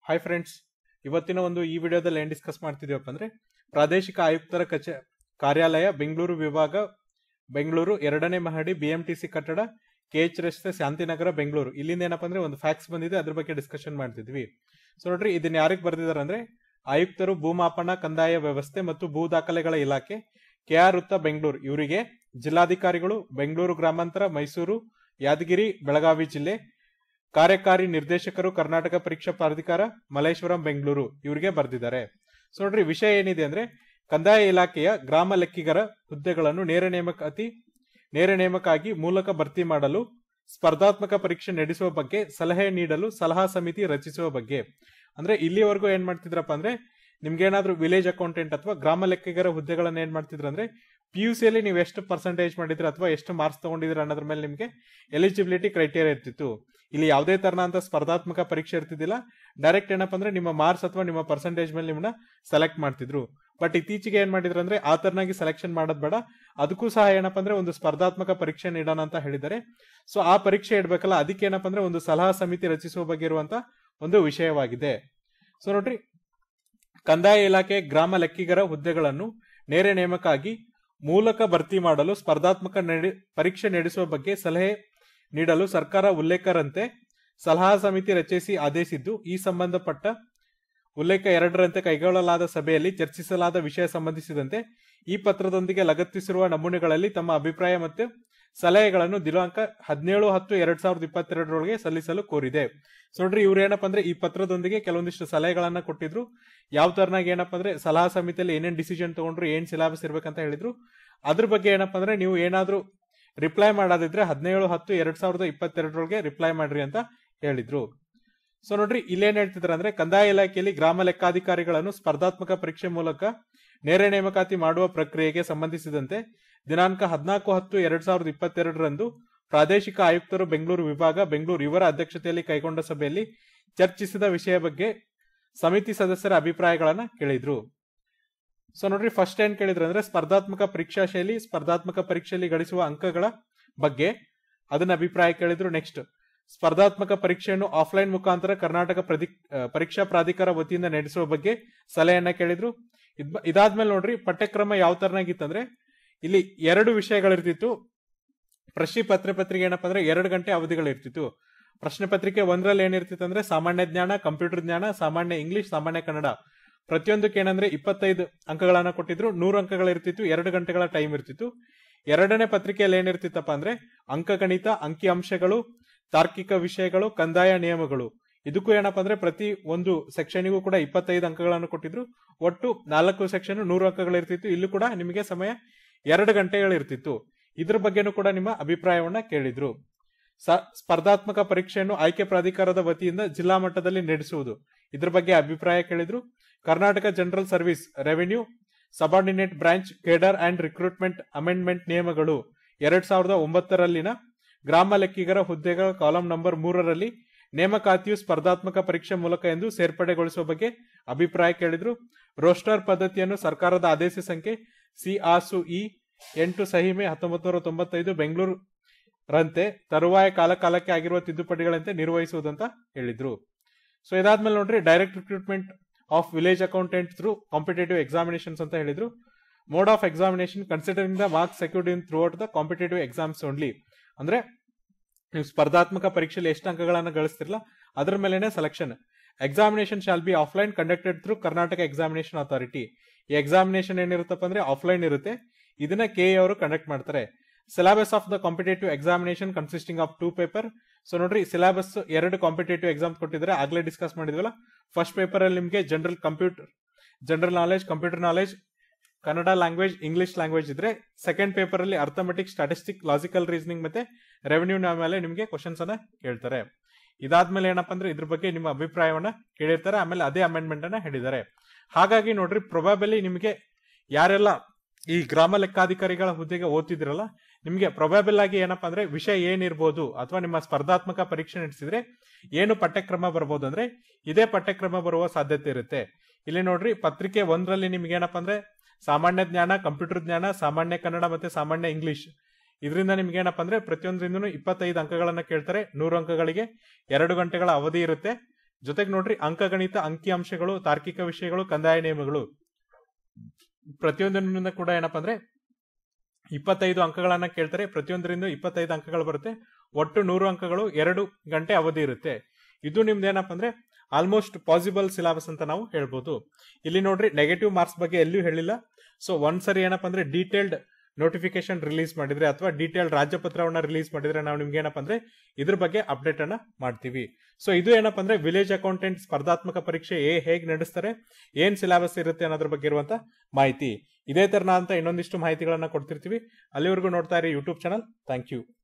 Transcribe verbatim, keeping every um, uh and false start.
Hi friends, ಇವತ್ತಿನ ಒಂದು ಈ ವಿಡಿಯೋದಲ್ಲಿ ಏನು ಡಿಸ್ಕಸ್ ಮಾಡ್ತಿದ್ದೀವಪ್ಪ ಅಂದ್ರೆ ಪ್ರಾದೇಶಿಕ ಆಯುಕ್ತರ ಕಚೇ ಕಾರ್ಯಾಲಯ ಬೆಂಗಳೂರು ವಿಭಾಗ ಬೆಂಗಳೂರು ಎರಡನೇ ಮಹಡಿ ಬಿಎಂಟಿಸಿ ಕಟ್ಟಡ ಕೆಎಚ್ ರಸ್ತೆ ಶಾಂತಿನಗರ ಬೆಂಗಳೂರು. ಇಲ್ಲಿಂದ ಏನಪ್ಪಾ ಅಂದ್ರೆ ಒಂದು ಫ್ಯಾಕ್ಸ್ ಬಂದಿದೆ, ಅದ್ರ ಬಗ್ಗೆ ಡಿಸ್ಕಷನ್ ಮಾಡ್ತಿದ್ವಿ. ಸೊ ನೋಡ್ರಿ, ಇದನ್ನ ಯಾರಿಗೆ ಬರ್ದಿದ್ದಾರೆ ಅಂದ್ರೆ ಆಯುಕ್ತರು ಭೂಮಾಪನ ಕಂದಾಯ ವ್ಯವಸ್ಥೆ ಮತ್ತು ಭೂ ದಾಖಲೆಗಳ ಇಲಾಖೆ ಕೆ ಆರ್ ವೃತ್ತ ಬೆಂಗಳೂರು ಇವರಿಗೆ, ಜಿಲ್ಲಾಧಿಕಾರಿಗಳು ಬೆಂಗಳೂರು ಗ್ರಾಮಾಂತರ, ಮೈಸೂರು, ಯಾದಗಿರಿ, ಬೆಳಗಾವಿ ಜಿಲ್ಲೆ, ಕಾರ್ಯಕಾರಿ ನಿರ್ದೇಶಕರು ಕರ್ನಾಟಕ ಪರೀಕ್ಷಾ ಪ್ರಾಧಿಕಾರ ಮಲ್ಲೇಶ್ವರಂ ಬೆಂಗಳೂರು ಇವರಿಗೆ ಬರ್ದಿದ್ದಾರೆ. ಸೊ ನೋಡ್ರಿ, ವಿಷಯ ಏನಿದೆ ಅಂದ್ರೆ ಕಂದಾಯ ಇಲಾಖೆಯ ಗ್ರಾಮ ಲೆಕ್ಕಿಗರ ಹುದ್ದೆಗಳನ್ನು ನೇರ ನೇಮಕಾತಿ ನೇರ ನೇಮಕಾಗಿ ಮೂಲಕ ಭರ್ತಿ ಮಾಡಲು ಸ್ಪರ್ಧಾತ್ಮಕ ಪರೀಕ್ಷೆ ನಡೆಸುವ ಬಗ್ಗೆ ಸಲಹೆ ನೀಡಲು ಸಲಹಾ ಸಮಿತಿ ರಚಿಸುವ ಬಗ್ಗೆ. ಅಂದ್ರೆ ಇಲ್ಲಿವರೆಗೂ ಏನ್ ಮಾಡ್ತಿದ್ರಪ್ಪ ಅಂದ್ರೆ ನಿಮ್ಗೇನಾದ್ರೂ ವಿಲೇಜ್ ಅಕೌಂಟೆಂಟ್ ಅಥವಾ ಗ್ರಾಮ ಲೆಕ್ಕಿಗರ ಹುದ್ದೆಗಳನ್ನ ಏನ್ ಮಾಡ್ತಿದ್ರು ಅಂದ್ರೆ ಪಿ ಯು ಸಿಯಲ್ಲಿ ನೀವು ಎಷ್ಟು ಪರ್ಸೆಂಟೇಜ್ ಮಾಡಿದ್ರೆ ಅಥವಾ ಎಷ್ಟು ಮಾರ್ಕ್ಸ್ ತಗೊಂಡಿದ್ರೆ ಅನ್ನೋದ್ರ ಮೇಲೆ ನಿಮ್ಗೆ ಎಲಿಜಿಬಿಲಿಟಿ ಕ್ರೈಟೇರಿಯಾ ಇರ್ತಿತ್ತು. ಇಲ್ಲಿ ಯಾವುದೇ ತರನಾದ ಸ್ಪರ್ಧಾತ್ಮಕ ಪರೀಕ್ಷೆ ಇರ್ತಿದ್ದಿಲ್ಲ. ಡೈರೆಕ್ಟ್ ಏನಪ್ಪ ಅಂದ್ರೆ ನಿಮ್ಮ ಮಾರ್ಕ್ಸ್ ಅಥವಾ ನಿಮ್ಮ ಪರ್ಸೆಂಟೇಜ್ ಮೇಲೆ ನಿಮ್ಮನ್ನ ಸೆಲೆಕ್ಟ್ ಮಾಡ್ತಿದ್ರು. ಬಟ್ ಇತ್ತೀಚೆಗೆ ಏನ್ ಮಾಡಿದ್ರು ಅಂದ್ರೆ ಆ ತರನಾಗಿ ಸೆಲೆಕ್ಷನ್ ಮಾಡೋದ್ ಬೇಡ, ಅದಕ್ಕೂ ಸಹ ಏನಪ್ಪಾ ಅಂದ್ರೆ ಒಂದು ಸ್ಪರ್ಧಾತ್ಮಕ ಪರೀಕ್ಷೆ ನೀಡೋಣ ಅಂತ ಹೇಳಿದ್ದಾರೆ. ಸೊ ಆ ಪರೀಕ್ಷೆ ಇಡ್ಬೇಕಲ್ಲ, ಅದಕ್ಕೆ ಏನಪ್ಪಾ ಅಂದ್ರೆ ಒಂದು ಸಲಹಾ ಸಮಿತಿ ರಚಿಸುವ ಬಗ್ಗೆ ಇರುವಂತ ಒಂದು ವಿಷಯವಾಗಿದೆ. ಸೊ ನೋಡ್ರಿ, ಕಂದಾಯ ಇಲಾಖೆ ಗ್ರಾಮ ಲೆಕ್ಕಿಗರ ಹುದ್ದೆಗಳನ್ನು ನೇರ ನೇಮಕಾಗಿ ಮೂಲಕ ಭರ್ತಿ ಮಾಡಲು ಸ್ಪರ್ಧಾತ್ಮಕ ಪರೀಕ್ಷೆ ನಡೆಸುವ ಬಗ್ಗೆ ಸಲಹೆ ನೀಡಲು ಸರ್ಕಾರ ಉಲ್ಲೇಖರಂತೆ ಸಲಹಾ ಸಮಿತಿ ರಚಿಸಿ ಆದೇಶಿದ್ದು, ಈ ಸಂಬಂಧಪಟ್ಟ ಉಲ್ಲೇಖ ಎರಡರಂತೆ ಕೈಗೊಳ್ಳಲಾದ ಸಭೆಯಲ್ಲಿ ಚರ್ಚಿಸಲಾದ ವಿಷಯ ಸಂಬಂಧಿಸಿದಂತೆ ಈ ಪತ್ರದೊಂದಿಗೆ ಲಗತ್ತಿಸಿರುವ ನಮೂನೆಗಳಲ್ಲಿ ತಮ್ಮ ಅಭಿಪ್ರಾಯ ಮತ್ತು ಸಲಹೆಗಳನ್ನು ದಿನಾಂಕ ಹದಿನೇಳು ಹತ್ತು ಎರಡ್ ಸಾವಿರದ ಇಪ್ಪತ್ತೆರಡರೊಳಗೆ ಸಲ್ಲಿಸಲು ಕೋರಿದೆ. ಸೊ ನೋಡ್ರಿ, ಇವ್ರು ಏನಪ್ಪಾ ಅಂದ್ರೆ ಈ ಪತ್ರದೊಂದಿಗೆ ಕೆಲವೊಂದಿಷ್ಟು ಸಲಹೆಗಳನ್ನ ಕೊಟ್ಟಿದ್ರು. ಯಾವ ತರನಾಗಿ ಏನಪ್ಪಾ ಅಂದ್ರೆ ಸಲಹಾ ಸಮಿತಿಯಲ್ಲಿ ಏನೇನ್ ಡಿಸಿಷನ್ ತಗೊಂಡ್ರು, ಏನ್ ಸಿಲೆಬಸ್ ಇರ್ಬೇಕಂತ ಹೇಳಿದ್ರು. ಅದ್ರ ಬಗ್ಗೆ ಏನಪ್ಪಾ ಅಂದ್ರೆ ನೀವು ಏನಾದ್ರೂ ರಿಪ್ಲೈ ಮಾಡೋದಿದ್ರೆ ಹದಿನೇಳು ಹತ್ತು ಎರಡ್ ಸಾವಿರದ ಇಪ್ಪತ್ತೆರಡರೊಳಗೆ ರಿಪ್ಲೈ ಮಾಡ್ರಿ ಅಂತ ಹೇಳಿದ್ರು. ಸೊ ನೋಡ್ರಿ, ಇಲ್ಲೇನ್ ಹೇಳ್ತಿದ್ರ ಅಂದ್ರೆ ಕಂದಾಯ ಇಲಾಖೆಯಲ್ಲಿ ಗ್ರಾಮ ಲೆಕ್ಕಾಧಿಕಾರಿಗಳನ್ನು ಸ್ಪರ್ಧಾತ್ಮಕ ಪರೀಕ್ಷೆ ಮೂಲಕ ನೇರ ನೇಮಕಾತಿ ಮಾಡುವ ಪ್ರಕ್ರಿಯೆಗೆ ಸಂಬಂಧಿಸಿದಂತೆ ದಿನಾಂಕ ಹದಿನಾಲ್ಕು ಹತ್ತು ಎರಡ್ ಸಾವಿರದ ಇಪ್ಪತ್ತೆರಡರಂದು ಪ್ರಾದೇಶಿಕ ಆಯುಕ್ತರು ಬೆಂಗಳೂರು ವಿಭಾಗ ಬೆಂಗಳೂರು ಇವರ ಅಧ್ಯಕ್ಷತೆಯಲ್ಲಿ ಕೈಗೊಂಡ ಸಭೆಯಲ್ಲಿ ಚರ್ಚಿಸಿದ ವಿಷಯ ಬಗ್ಗೆ ಸಮಿತಿ ಸದಸ್ಯರ ಅಭಿಪ್ರಾಯಗಳನ್ನ ಕೇಳಿದ್ರು. ಸೊ ನೋಡ್ರಿ, ಫಸ್ಟ್ ಏನ್ ಕೇಳಿದ್ರು ಅಂದ್ರೆ ಸ್ಪರ್ಧಾತ್ಮಕ ಪರೀಕ್ಷಾ ಶೈಲಿ, ಸ್ಪರ್ಧಾತ್ಮಕ ಪರೀಕ್ಷೆಯಲ್ಲಿ ಗಳಿಸುವ ಅಂಕಗಳ ಬಗ್ಗೆ ಅದನ್ನ ಅಭಿಪ್ರಾಯ ಕೇಳಿದ್ರು. ನೆಕ್ಸ್ಟ್, ಸ್ಪರ್ಧಾತ್ಮಕ ಪರೀಕ್ಷೆಯನ್ನು ಆಫ್ಲೈನ್ ಮುಖಾಂತರ ಕರ್ನಾಟಕ ಪರೀಕ್ಷಾ ಪ್ರಾಧಿಕಾರ ವತಿಯಿಂದ ನಡೆಸುವ ಬಗ್ಗೆ ಸಲಹೆಯನ್ನ ಕೇಳಿದ್ರು. ಇದಾದ್ಮೇಲೆ ನೋಡ್ರಿ, ಪಠ್ಯಕ್ರಮ ಯಾವ ತರನಾಗಿತ್ತಂದ್ರೆ ಇಲ್ಲಿ ಎರಡು ವಿಷಯಗಳಿರ್ತಿತ್ತು. ಪ್ರಶ್ನೆ ಪತ್ರ ಪತ್ರಿಕೆ ಏನಪ್ಪಾ ಅಂದ್ರೆ ಎರಡು ಗಂಟೆ ಅವಧಿಗಳಿರ್ತಿತ್ತು. ಪ್ರಶ್ನೆ ಪತ್ರಿಕೆ ಒಂದರಲ್ಲಿ ಏನಿರ್ತಿತ್ತು ಅಂದ್ರೆ ಸಾಮಾನ್ಯ ಜ್ಞಾನ, ಕಂಪ್ಯೂಟರ್ ಜ್ಞಾನ, ಸಾಮಾನ್ಯ ಇಂಗ್ಲಿಷ್, ಸಾಮಾನ್ಯ ಕನ್ನಡ, ಪ್ರತಿಯೊಂದಕ್ಕೆ ಏನಂದ್ರೆ ಇಪ್ಪತ್ತೈದು ಅಂಕಗಳನ್ನ ಕೊಟ್ಟಿದ್ರು. ನೂರು ಅಂಕಗಳಿರ್ತಿತ್ತು, ಎರಡು ಗಂಟೆಗಳ ಟೈಮ್ ಇರ್ತಿತ್ತು. ಎರಡನೇ ಪತ್ರಿಕೆಯಲ್ಲಿ ಏನಿರ್ತಿತ್ತಪ್ಪ ಅಂದ್ರೆ ಅಂಕಗಣಿತ, ಅಂಕಿ ಅಂಶಗಳು, ತಾರ್ಕಿಕ ವಿಷಯಗಳು, ಕಂದಾಯ ನಿಯಮಗಳು, ಇದಕ್ಕೂ ಏನಪ್ಪಾ ಅಂದ್ರೆ ಪ್ರತಿ ಒಂದು ಸೆಕ್ಷನ್ಗೂ ಕೂಡ ಇಪ್ಪತ್ತೈದು ಅಂಕಗಳನ್ನು ಕೊಟ್ಟಿದ್ರು. ಒಟ್ಟು ನಾಲ್ಕು ಸೆಕ್ಷನ್ ನೂರು ಅಂಕಗಳಿರ್ತಿತ್ತು. ಇಲ್ಲೂ ಕೂಡ ನಿಮಗೆ ಸಮಯ ಎರಡು ಗಂಟೆಗಳಿರ್ತಿತ್ತು. ಇದ್ರ ಬಗ್ಗೆನೂ ಕೂಡ ನಿಮ್ಮ ಅಭಿಪ್ರಾಯವನ್ನ ಕೇಳಿದ್ರು. ಸ್ಪರ್ಧಾತ್ಮಕ ಪರೀಕ್ಷೆಯನ್ನು ಆಯ್ಕೆ ಪ್ರಾಧಿಕಾರದ ವತಿಯಿಂದ ಜಿಲ್ಲಾ ಮಟ್ಟದಲ್ಲಿ ನಡೆಸುವುದು, ಇದ್ರ ಬಗ್ಗೆ ಅಭಿಪ್ರಾಯ ಕೇಳಿದ್ರು. Karnataka general service revenue subordinate branch cadre and recruitment amendment ನಿಯಮಗಳು ಎರಡ್ ಸಾವಿರದ ಒಂಬತ್ತರಲ್ಲಿನ ಗ್ರಾಮ ಲೆಕ್ಕಿಗರ ಹುದ್ದೆಗಳ ಕಾಲಂ ನಂಬರ್ ಮೂರರಲ್ಲಿ ನೇಮಕಾತಿಯು ಸ್ಪರ್ಧಾತ್ಮಕ ಪರೀಕ್ಷೆ ಮೂಲಕ ಎಂದು ಸೇರ್ಪಡೆಗೊಳಿಸುವ ಬಗ್ಗೆ ಅಭಿಪ್ರಾಯ ಕೇಳಿದ್ರು. ರೋಸ್ಟರ್ ಪದ್ಧತಿಯನ್ನು ಸರ್ಕಾರದ ಆದೇಶ ಸಂಖ್ಯೆ ಸಿ ಆಸು ಇ ಎಂಟು ಸಹಿಮೆ ಹತ್ತೊಂಬತ್ತು ನೂರ ತೊಂಬತ್ತೈದು ಬೆಂಗಳೂರು ರಂತೆ ತರುವಾಯ ಕಾಲ ಕಾಲಕ್ಕೆ ಆಗಿರುವ ತಿದ್ದುಪಡಿಗಳಂತೆ ನಿರ್ವಹಿಸುವುದಂತ ಹೇಳಿದ್ರು. ಸೊ ಇದಾದ್ಮೇಲೆ ನೋಡ್ರಿ, direct recruitment of village accountant through competitive examinations ಅಂತ ಹೇಳಿದ್ರು. Mode of examination considering the marks secured in throughout the competitive exams only. ಅಂದ್ರೆ ನೀವು ಸ್ಪರ್ಧಾತ್ಮಕ ಪರೀಕ್ಷೆಯಲ್ಲಿ ಎಷ್ಟು ಅಂಕಗಳನ್ನ ಗಳಿಸ್ತಿರಲ್ಲ ಅದ್ರ ಮೇಲೆನೆ selection. Examination shall be offline conducted through Karnataka examination authority. ಈ ಎಕ್ಸಾಮಿನೇಷನ್ ಏನಿರುತ್ತಪ್ಪ ಅಂದ್ರೆ ಆಫ್ಲೈನ್ ಇರುತ್ತೆ. ಇದನ್ನ ಕೆ ಅವರು ಕಂಡಕ್ಟ್ ಮಾಡ್ತಾರೆ. Syllabus of the competitive examination consisting of two paper. So ನೋಡ್ರಿ, ಸಿಲೆಬಸ್ ಎರಡು ಕಾಂಪಿಟೇಟಿವ್ ಎಕ್ಸಾಮ್ ಕೊಟ್ಟಿದ್ದಾರೆ, ಆಗ್ಲೇ ಡಿಸ್ಕಸ್ ಮಾಡಿದ್ವಲ್ಲ. ಫಸ್ಟ್ ಪೇಪರ್ ಅಲ್ಲಿ ನಿಮಗೆ general computer general knowledge, computer knowledge, Kannada language, English language ಇದ್ರೆ, ಸೆಕೆಂಡ್ ಪೇಪರ್ ಅಲ್ಲಿ ಅರ್ಥಮೆಟಿಕ್, ಸ್ಟಾಟಿಸ್ಟಿಕ್, ಲಾಜಿಕಲ್ ರೀಸನಿಂಗ್ ಮತ್ತೆ ರೆವೆನ್ಯೂ ಮೇಲೆ ನಿಮಗೆ ಕ್ವಶನ್ಸ್ ಅನ್ನ ಕೇಳ್ತಾರೆ. ಇದಾದ್ಮೇಲೆ ಏನಪ್ಪಾ ಅಂದ್ರೆ ಇದ್ರ ಬಗ್ಗೆ ನಿಮ್ಮ ಅಭಿಪ್ರಾಯವನ್ನ ಕೇಳಿರ್ತಾರೆ. ಆಮೇಲೆ ಅದೇ ಅಮೆಂಡ್ಮೆಂಟ್ ಅನ್ನ ಹೇಳಿದ್ದಾರೆ. ಹಾಗಾಗಿ ನೋಡ್ರಿ, ಪ್ರೊಬಾಬಲಿ ನಿಮಗೆ ಯಾರೆಲ್ಲ ಈ ಗ್ರಾಮ ಲೆಕ್ಕಾಧಿಕಾರಿಗಳ ಹುದ್ದೆಗೆ ಓದ್ತಿದ್ರಲ್ಲ, ನಿಮ್ಗೆ ಪ್ರೊಬಾಬಲ್ ಆಗಿ ಏನಪ್ಪಾ ಅಂದ್ರೆ ವಿಷಯ ಏನಿರ್ಬೋದು ಅಥವಾ ನಿಮ್ಮ ಸ್ಪರ್ಧಾತ್ಮಕ ಪರೀಕ್ಷೆ ನಡೆಸಿದ್ರೆ ಏನು ಪಠ್ಯಕ್ರಮ ಬರ್ಬೋದು ಅಂದ್ರೆ ಇದೇ ಪಠ್ಯಕ್ರಮ ಬರುವ ಸಾಧ್ಯತೆ ಇರುತ್ತೆ. ಇಲ್ಲಿ ನೋಡ್ರಿ, ಪತ್ರಿಕೆ ಒಂದರಲ್ಲಿ ನಿಮ್ಗೆ ಏನಪ್ಪಾ ಅಂದ್ರೆ ಸಾಮಾನ್ಯ ಜ್ಞಾನ, ಕಂಪ್ಯೂಟರ್ ಜ್ಞಾನ, ಸಾಮಾನ್ಯ ಕನ್ನಡ ಮತ್ತೆ ಸಾಮಾನ್ಯ ಇಂಗ್ಲಿಷ್, ಇದರಿಂದ ನಿಮ್ಗೆ ಏನಪ್ಪಾ ಅಂದ್ರೆ ಪ್ರತಿಯೊಂದರಿಂದನೂ ಇಪ್ಪತ್ತೈದು ಅಂಕಗಳನ್ನ ಕೇಳ್ತಾರೆ. ನೂರು ಅಂಕಗಳಿಗೆ ಎರಡು ಗಂಟೆಗಳ ಅವಧಿ ಇರುತ್ತೆ. ಜೊತೆಗೆ ನೋಡ್ರಿ ಅಂಕಗಣಿತ, ಅಂಕಿಅಂಶಗಳು, ತಾರ್ಕಿಕ ವಿಷಯಗಳು, ಕಂದಾಯ ನಿಯಮಗಳು ಪ್ರತಿಯೊಂದರಿಂದ ಕೂಡ ಏನಪ್ಪಾ ಅಂದ್ರೆ ಇಪ್ಪತ್ತೈದು ಅಂಕಗಳನ್ನ ಕೇಳ್ತಾರೆ. ಪ್ರತಿಯೊಂದರಿಂದ ಇಪ್ಪತ್ತೈದು ಅಂಕಗಳು ಬರುತ್ತೆ. ಒಟ್ಟು ನೂರು ಅಂಕಗಳು, ಎರಡು ಗಂಟೆ ಅವಧಿ ಇರುತ್ತೆ. ಇದು ನಿಮ್ದು ಏನಪ್ಪಾ ಅಂದ್ರೆ ಆಲ್ಮೋಸ್ಟ್ ಪಾಸಿಬಲ್ ಸಿಲೆಬಸ್ ಅಂತ ನಾವು ಹೇಳ್ಬೋದು. ಇಲ್ಲಿ ನೋಡ್ರಿ ನೆಗೆಟಿವ್ ಮಾರ್ಕ್ಸ್ ಬಗ್ಗೆ ಎಲ್ಲೂ ಹೇಳಿಲ್ಲ. ಸೊ ಒಂದ್ಸರಿ ಏನಪ್ಪಾ ಅಂದ್ರೆ ಡೀಟೇಲ್ಡ್ ನೋಟಿಫಿಕೇಶನ್ ರಿಲೀಸ್ ಮಾಡಿದ್ರೆ ಅಥವಾ ಡೀಟೇಲ್ಡ್ ರಾಜ್ಯಪತ್ರವನ್ನ ರಿಲೀಸ್ ಮಾಡಿದ್ರೆ ನಾವು ನಿಮ್ಗೆ ಏನಪ್ಪಾ ಅಂದ್ರೆ ಇದ್ರ ಬಗ್ಗೆ ಅಪ್ಡೇಟ್ ಅನ್ನ ಮಾಡ್ತೀವಿ. ಸೊ ಇದು ಏನಪ್ಪಾ ಅಂದ್ರೆ ವಿಲೇಜ್ ಅಕೌಂಟೆಂಟ್ ಸ್ಪರ್ಧಾತ್ಮಕ ಪರೀಕ್ಷೆ ಏ ಹೇಗ್ ನಡೆಸ್ತಾರೆ, ಏನ್ ಸಿಲೆಬಸ್ ಇರುತ್ತೆ ಅನ್ನೋದ್ರ ಬಗ್ಗೆ ಇರುವಂತ ಮಾಹಿತಿ. ಇದೇ ತರನಾದಂತ ಇನ್ನೊಂದಿಷ್ಟು ಮಾಹಿತಿಗಳನ್ನ ಕೊಡ್ತಿರ್ತೀವಿ. ಅಲ್ಲಿವರೆಗೂ ನೋಡ್ತಾ ಇರಿ ಯೂಟ್ಯೂಬ್ ಚಾನಲ್. Thank you.